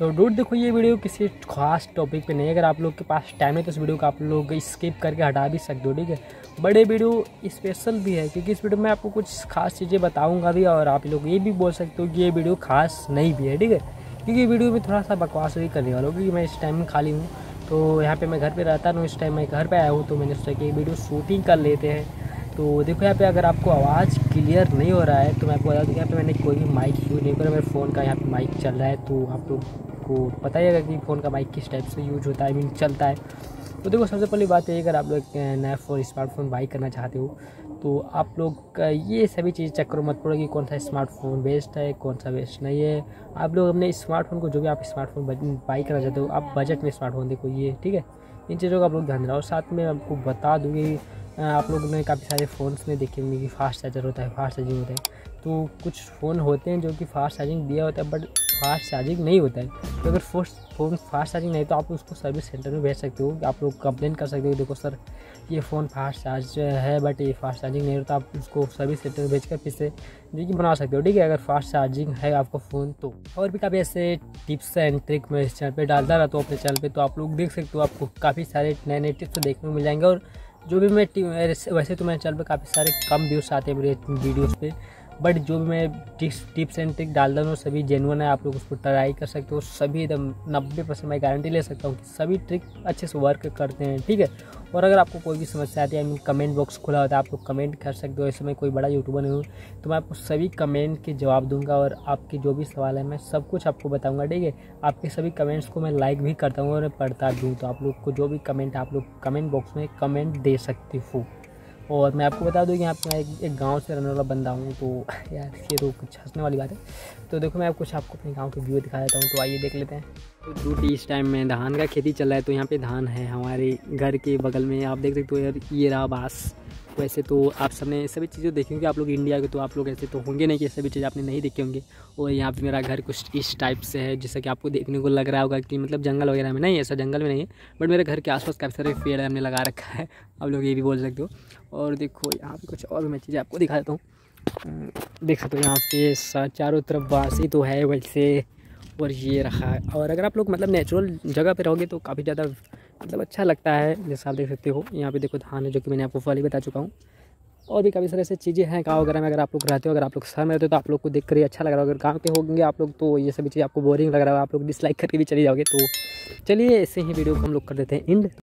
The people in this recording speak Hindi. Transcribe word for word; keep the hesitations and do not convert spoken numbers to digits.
तो डूड देखो, ये वीडियो किसी खास टॉपिक पे नहीं है। अगर आप लोग के पास टाइम है तो इस वीडियो को आप लोग स्किप करके हटा भी सकते हो, ठीक है। बड़े वीडियो स्पेशल भी है क्योंकि इस वीडियो में आपको कुछ खास चीज़ें बताऊंगा भी, और आप लोग ये भी बोल सकते हो कि ये वीडियो खास नहीं भी है, ठीक है। क्योंकि वीडियो में थोड़ा सा बकवास भी करने वाला हूँ क्योंकि मैं इस टाइम में खाली हूँ। तो यहाँ पे मैं घर पे रहता हूँ, इस टाइम मैं घर पे आया हूँ, तो मैंने सोचा कि वीडियो शूटिंग कर लेते हैं। तो देखो यहाँ पे अगर आपको आवाज़ क्लियर नहीं हो रहा है तो मैं आपको बता दूँ, यहाँ पे मैंने कोई भी माइक यूज़ नहीं करा, मेरे फ़ोन का यहाँ पे माइक चल रहा है। तो आप लोग को पता ही है कि फ़ोन का माइक किस टाइप से यूज होता है, आई मीन चलता है। तो देखो सबसे पहली बात है, अगर आप लोग नया फ़ोन स्मार्टफोन बाई करना चाहते हो तो आप लोग का ये सभी चीज़ चक्कर मत पड़ो कि कौन सा स्मार्टफोन बेस्ट है कौन सा बेस्ट नहीं है। आप लोग अपने स्मार्टफोन को, जो भी आप स्मार्टफोन बाई करना चाहते हो, आप बजट में स्मार्टफोन देखो ये, ठीक है। इन चीज़ों का आप लोग ध्यान रखो। और साथ में आपको बता दूँगी, आप लोगों ने काफ़ी सारे फ़ोन्स में देखे होंगे कि फास्ट चार्जर होता है, फास्ट चार्जिंग होता है। तो कुछ फ़ोन होते हैं जो कि फास्ट चार्जिंग दिया होता है बट फास्ट चार्जिंग नहीं होता है। तो अगर फ़ोन फास्ट चार्जिंग नहीं तो आप उसको सर्विस सेंटर में भेज सकते हो, आप लोग कंप्लेन कर सकते हो, देखो सर ये फ़ोन फास्ट चार्ज है बट ये फास्ट चार्जिंग नहीं होता। आप उसको सर्विस सेंटर में भेज कर फिर से जो कि बना सकते हो, ठीक है, अगर फास्ट चार्जिंग है आपका फ़ोन तो। और भी काफ़ी ऐसे टिप्स एंड ट्रिक मैं इस चैनल पे डालता रहता हूँ अपने चैनल पे, तो आप लोग देख सकते हो। आपको काफ़ी सारे नए नए टिप्स देखने को मिल जाएंगे। और जो भी मैं वैसे तो मेरे चैनल पे काफ़ी सारे कम व्यूज़ आते हैं मेरे वीडियोज़ पे, बट जो भी मैं टिप्स टिप्स एंड ट्रिक डालता हूँ सभी जेन्युइन है। आप लोग उसको ट्राई कर सकते हो, सभी एकदम नब्बे परसेंट मैं गारंटी ले सकता हूँ कि सभी ट्रिक अच्छे से वर्क करते हैं, ठीक है। और अगर आपको कोई भी समस्या आती है, आई मीन कमेंट बॉक्स खुला होता है, आप लोग कमेंट कर सकते हो। ऐसे मैं कोई बड़ा यूट्यूबर नहीं हूँ तो मैं आपको सभी कमेंट के जवाब दूंगा, और आपके जो भी सवाल है मैं सब कुछ आपको बताऊंगा, ठीक है। आपके सभी कमेंट्स को मैं लाइक भी करता हूँ और पढ़ता दूँ। तो आप लोग को जो भी कमेंट, आप लोग कमेंट बॉक्स में कमेंट दे सकते हो। और मैं आपको बता दूं कि यहाँ पे मैं एक, एक गांव से रहने वाला बंदा हूँ, तो यार ये तो कुछ हंसने वाली बात है। तो देखो मैं कुछ आपको अपने गांव के व्यू दिखा देता हूँ, तो आइए देख लेते हैं। तो ड्यूटी इस टाइम में धान का खेती चल रहा है, तो यहाँ पे धान है हमारे घर के बगल में, आप देख सकते हो यार, ये रहा बास। वैसे तो आप सबने सभी चीज़ें देखी होंगी, आप लोग इंडिया के तो आप लोग ऐसे तो होंगे नहीं कि सभी चीज़ आपने नहीं देखी होंगी। और यहाँ पे मेरा घर कुछ इस टाइप से है, जैसा कि आपको देखने को लग रहा होगा कि मतलब जंगल वगैरह में नहीं, ऐसा जंगल में नहीं है, बट मेरे घर के आसपास काफ़ी सारे पेड़ हमने लगा रखा है, आप लोग ये भी बोल सकते हो। और देखो यहाँ पे कुछ और भी मैं चीज़ें आपको दिखा देता हूँ। देख सकते हो यहाँ पे चारों तरफ बाँस ही तो है वैसे, और ये रखा है। और अगर आप लोग मतलब नेचुरल जगह पे रहोगे तो काफ़ी ज़्यादा मतलब अच्छा लगता है। जैसा आप देख सकते हो यहाँ पे देखो धान है, जो कि मैंने आपको पहले बता चुका हूँ। और भी काफ़ी सारे ऐसे चीज़ें हैं गाँव वगैरह में। अगर आप लोग रहते हो, अगर आप लोग शहर में रहते हो तो आप लोग को देख कर ही अच्छा लग रहा हो। अगर गाँव के होंगे आप लोग तो ये सभी चीज़ आपको बोरिंग लग रहा है, आप लोग डिसलाइक करके भी चले जाओगे। तो चलिए ऐसे ही वीडियो को हम लोग कर देते हैं एंड।